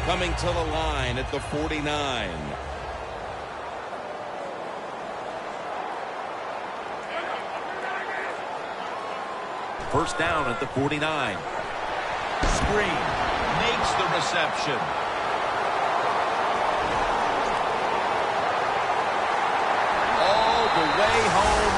coming to the line at the 49. First down at the 49. Screen. Makes the reception. All the way home